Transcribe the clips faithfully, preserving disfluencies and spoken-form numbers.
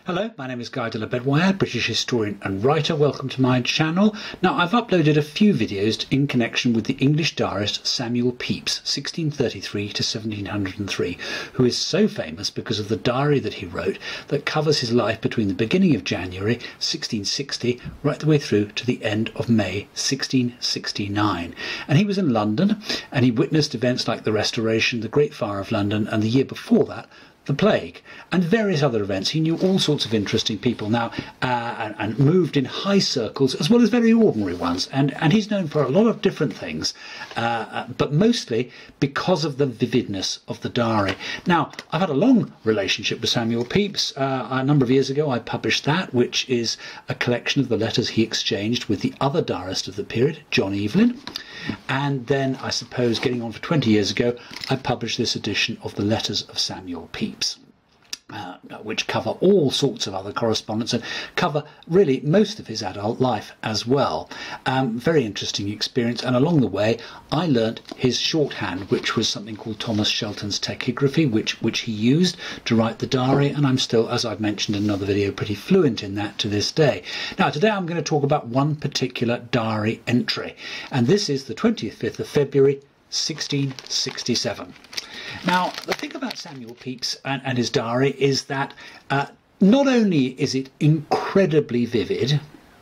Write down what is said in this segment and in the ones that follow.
Hello, my name is Guy de la Bedwire, British historian and writer. Welcome to my channel. Now, I've uploaded a few videos in connection with the English diarist Samuel Pepys, sixteen thirty-three to seventeen oh three, who is so famous because of the diary that he wrote that covers his life between the beginning of January sixteen sixty right the way through to the end of May sixteen sixty-nine. And he was in London and he witnessed events like the Restoration, the Great Fire of London, and the year before that, the plague, and various other events. He knew all sorts of interesting people now uh, and, and moved in high circles as well as very ordinary ones, and, and he's known for a lot of different things, uh, but mostly because of the vividness of the diary. Now, I've had a long relationship with Samuel Pepys. Uh, a number of years ago I published that, which is a collection of the letters he exchanged with the other diarist of the period, John Evelyn. And then, I suppose, getting on for twenty years ago, I published this edition of the Letters of Samuel Pepys, uh, which cover all sorts of other correspondence and cover really most of his adult life as well. Um, very interesting experience, and along the way I learnt his shorthand, which was something called Thomas Shelton's tachygraphy, which, which he used to write the diary, and I'm still, as I've mentioned in another video, pretty fluent in that to this day. Now, today I'm going to talk about one particular diary entry, and this is the twenty-fifth of February sixteen sixty-seven. Now, the thing about Samuel Pepys and, and his diary is that uh, not only is it incredibly vivid,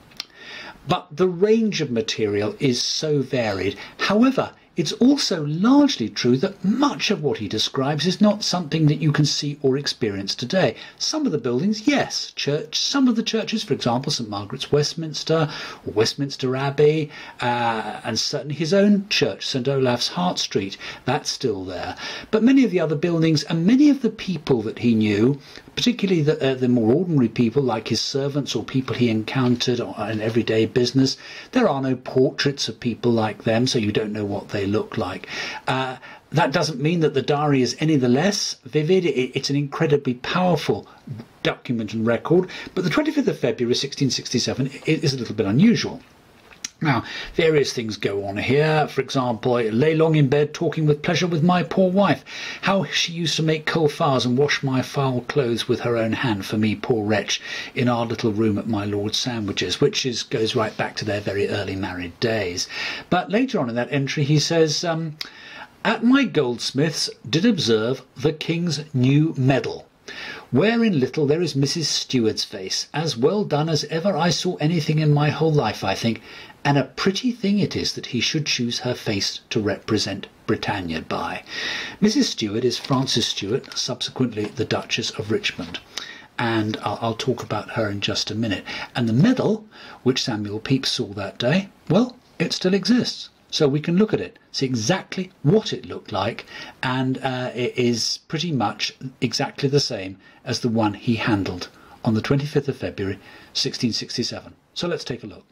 but the range of material is so varied. However, it's also largely true that much of what he describes is not something that you can see or experience today. Some of the buildings, yes, church, some of the churches, for example, St Margaret's Westminster, or Westminster Abbey, uh, and certainly his own church, St Olaf's Hart Street, that's still there. But many of the other buildings and many of the people that he knew, particularly the, uh, the more ordinary people like his servants or people he encountered in everyday business, there are no portraits of people like them, so you don't know what they look like. Uh, that doesn't mean that the diary is any the less vivid. It, it's an incredibly powerful document and record, but the twenty-fifth of February sixteen sixty-seven is a little bit unusual. Now, various things go on here. For example, I lay long in bed talking with pleasure with my poor wife, how she used to make coal fires and wash my foul clothes with her own hand for me, poor wretch, in our little room at my Lord's Sandwiches, which is goes right back to their very early married days. But later on in that entry he says, um, at my goldsmith's did observe the King's new medal, wherein little there is Missus Steward's face, as well done as ever I saw anything in my whole life, I think, and a pretty thing it is that he should choose her face to represent Britannia by. Missus Stewart is Frances Stewart, subsequently the Duchess of Richmond, and I'll, I'll talk about her in just a minute. And the medal, which Samuel Pepys saw that day, well, it still exists. So we can look at it, see exactly what it looked like, and uh, it is pretty much exactly the same as the one he handled on the twenty-fifth of February sixteen sixty-seven. So let's take a look.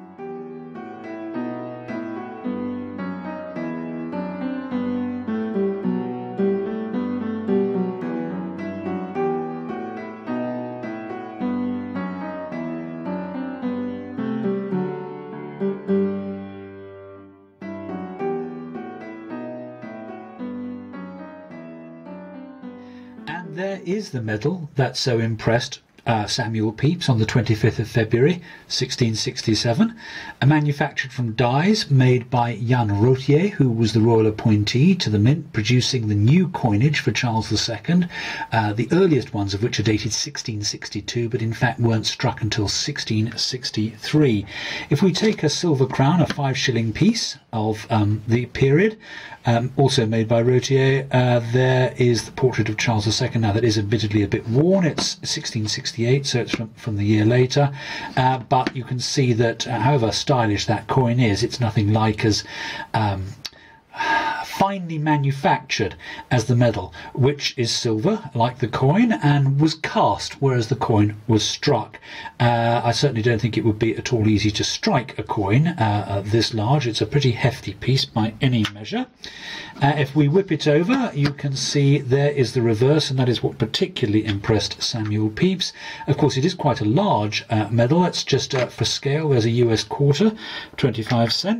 There is the medal that so impressed uh, Samuel Pepys on the twenty-fifth of February sixteen sixty-seven, uh, manufactured from dies made by Jan Roettier, who was the royal appointee to the mint, producing the new coinage for Charles the Second, uh, the earliest ones of which are dated sixteen sixty-two, but in fact weren't struck until sixteen sixty-three. If we take a silver crown, a five shilling piece of um, the period, um, also made by Roettier, uh, there is the portrait of Charles the Second. Now that is admittedly a bit worn, it's sixteen sixty-eight, so it's from, from the year later, uh, but you can see that uh, however stylish that coin is, it's nothing like as um, finely manufactured as the medal, which is silver like the coin and was cast, whereas the coin was struck. Uh, I certainly don't think it would be at all easy to strike a coin uh, uh, this large. It's a pretty hefty piece by any measure. Uh, if we whip it over, you can see there is the reverse, and that is what particularly impressed Samuel Pepys. Of course, it is quite a large uh, medal. It's just uh, for scale. There's a U S quarter, twenty-five cents.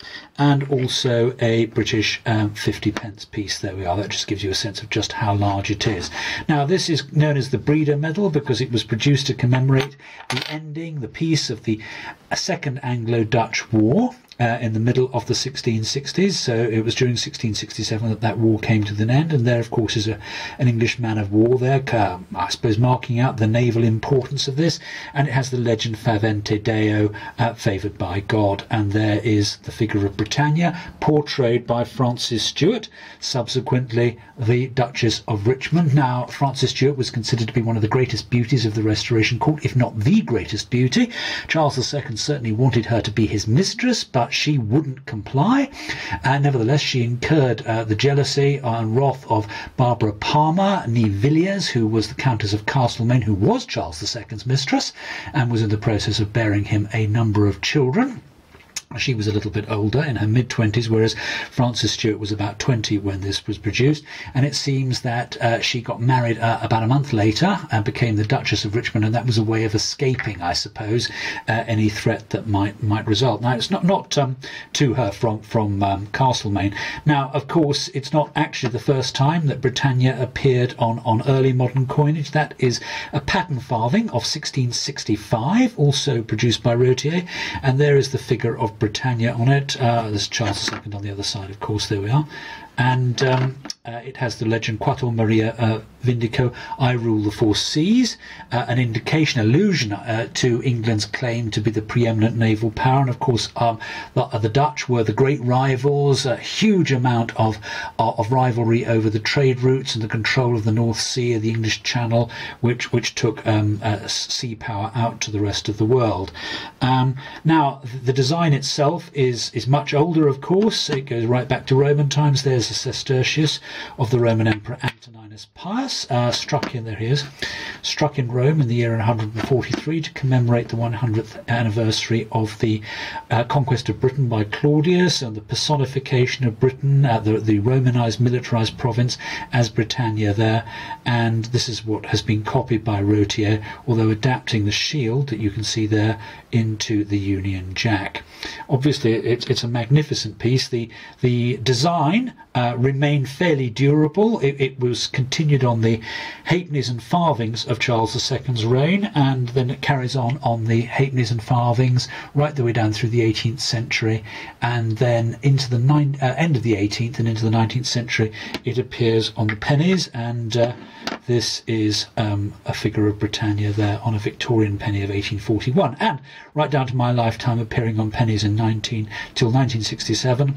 and also a British um, fifty pence piece. There we are. That just gives you a sense of just how large it is. Now, this is known as the Breda Medal because it was produced to commemorate the ending, the peace of the Second Anglo-Dutch War. Uh, in the middle of the sixteen sixties, so it was during sixteen sixty-seven that that war came to an end, and there of course is a, an English man of war there, uh, I suppose marking out the naval importance of this, and it has the legend Favente Deo, uh, favoured by God, and there is the figure of Britannia portrayed by Frances Stuart, subsequently the Duchess of Richmond. Now, Frances Stuart was considered to be one of the greatest beauties of the Restoration Court, if not the greatest beauty. Charles the Second certainly wanted her to be his mistress, but she wouldn't comply, and nevertheless she incurred uh, the jealousy and wrath of Barbara Palmer, née Villiers, who was the Countess of Castlemaine, who was Charles the Second's mistress, and was in the process of bearing him a number of children. She was a little bit older, in her mid-twenties, whereas Frances Stuart was about twenty when this was produced, and it seems that uh, she got married uh, about a month later and became the Duchess of Richmond, and that was a way of escaping, I suppose, uh, any threat that might might result. Now, it's not, not um, to her from, from um, Castlemaine. Now, of course, it's not actually the first time that Britannia appeared on, on early modern coinage. That is a pattern farthing of sixteen sixty-five, also produced by Roettier, and there is the figure of Britannia on it. Uh, there's Charles the Second on the other side, of course. There we are. And um, uh, it has the legend Quattuor Maria uh, Vindico, I rule the four seas, uh, an indication, allusion uh, to England's claim to be the preeminent naval power. And of course, um, the, uh, the Dutch were the great rivals, a huge amount of, uh, of rivalry over the trade routes and the control of the North Sea, the English Channel, which, which took um, uh, sea power out to the rest of the world. Um, now, the design itself is, is much older, of course. It goes right back to Roman times. There's a Sestertius of the Roman Emperor Antoninus Pius, uh, struck in, there he is, struck in Rome in the year one hundred forty-three to commemorate the one hundredth anniversary of the uh, conquest of Britain by Claudius and the personification of Britain, uh, the, the Romanized militarized province as Britannia there. And this is what has been copied by Roettier, although adapting the shield that you can see there into the Union Jack. Obviously, it, it's a magnificent piece. The, the design uh, remained fairly durable. It, it was continued on the halfpennies and farthings of Charles the Second's reign, and then it carries on on the halfpennies and farthings right the way down through the eighteenth century, and then into the nine, uh, end of the eighteenth and into the nineteenth century it appears on the pennies, and uh, this is um, a figure of Britannia there on a Victorian penny of eighteen forty-one, and right down to my lifetime appearing on pennies in nineteen till nineteen sixty-seven.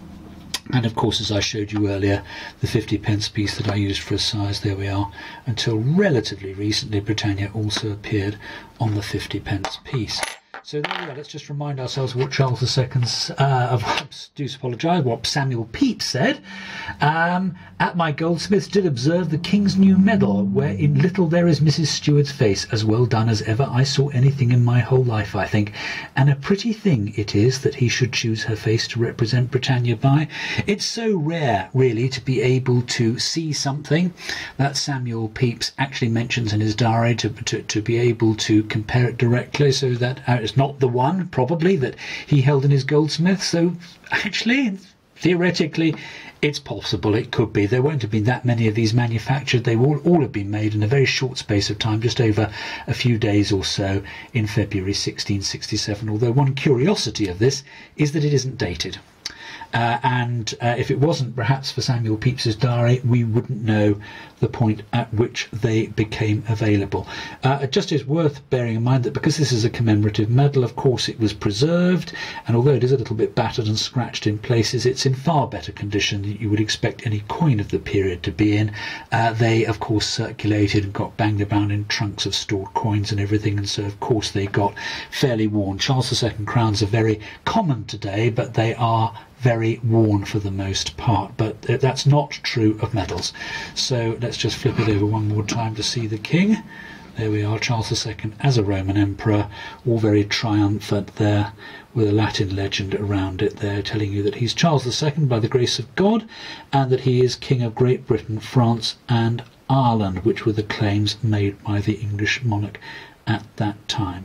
And of course, as I showed you earlier, the fifty pence piece that I used for a size, there we are, until relatively recently Britannia also appeared on the fifty pence piece. So there we are. Let's just remind ourselves what Charles the Second's, uh, I do apologise, what Samuel Pepys said. Um, At my goldsmiths did observe the King's new medal, wherein little there is Missus Stuart's face, as well done as ever I saw anything in my whole life, I think. And a pretty thing it is that he should choose her face to represent Britannia by. It's so rare, really, to be able to see something that Samuel Pepys actually mentions in his diary, to, to, to be able to compare it directly, so that uh, it's not the one, probably, that he held in his goldsmith. So, actually, theoretically, it's possible it could be. There won't have been that many of these manufactured. They will all have been made in a very short space of time, just over a few days or so in February sixteen sixty-seven. Although one curiosity of this is that it isn't dated. Uh, and uh, if it wasn't perhaps for Samuel Pepys's diary, we wouldn't know the point at which they became available. Uh, it just is worth bearing in mind that because this is a commemorative medal, of course it was preserved, and although it is a little bit battered and scratched in places, it's in far better condition than you would expect any coin of the period to be in. Uh, they, of course, circulated and got banged about in trunks of stored coins and everything, and so, of course, they got fairly worn. Charles the Second crowns are very common today, but they are very worn for the most part, but that's not true of medals. So let's just flip it over one more time to see the king. There we are, Charles the Second as a Roman emperor, all very triumphant there, with a Latin legend around it there telling you that he's Charles the Second by the grace of God, and that he is King of Great Britain, France and Ireland, which were the claims made by the English monarch at that time.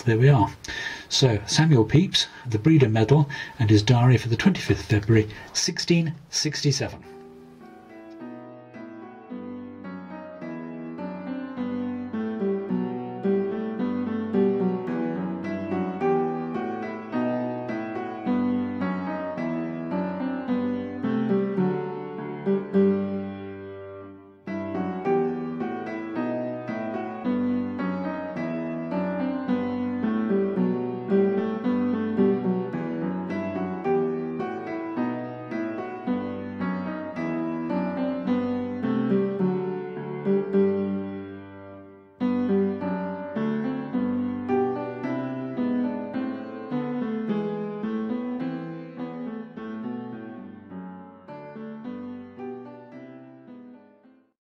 there we are. So Samuel Pepys, the Breda Medal, and his diary for the twenty-fifth of February sixteen sixty-seven.